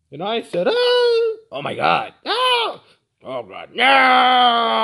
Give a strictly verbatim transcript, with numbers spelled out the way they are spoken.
And I said, oh, oh my God, no, oh God, no.